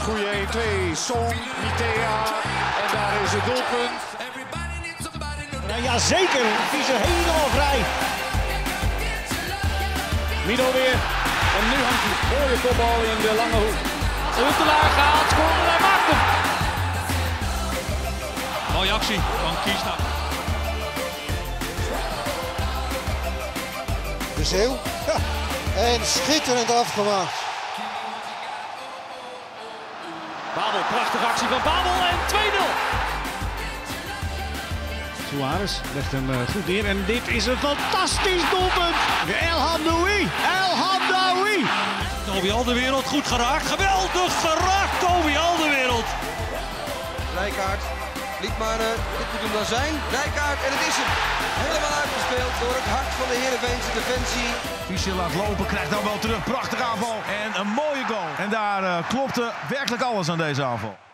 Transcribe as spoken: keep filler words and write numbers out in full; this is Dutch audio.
Goeie één twee, Son, Mitea. En daar is het doelpunt. Ja, jazeker, die is er helemaal vrij. Mino weer. En nu hangt hij. Mooie kopbal in de lange hoek. Huntelaar gaat scoren, hij maakt hem. Mooie actie van Kiesna. De Zeeuw. Ja. En schitterend afgemaakt. Babel, prachtige actie van Babel en twee nul. Suarez legt hem uh, goed neer en dit is een fantastisch doelpunt. El Hamdoui, El Hamdoui. Toby Alderweireld, goed geraakt. Geweldig geraakt, Toby Alderweireld. Rijkaard, Liedmanen, dit moet hem dan zijn. Rijkaard en het is hem. Helemaal uitgespeeld door het hart van de Heerenveense defensie. Fischer laat lopen, krijgt dan wel terug. Prachtige aanval en een mooie goal. En daar uh, klopte werkelijk alles aan deze aanval.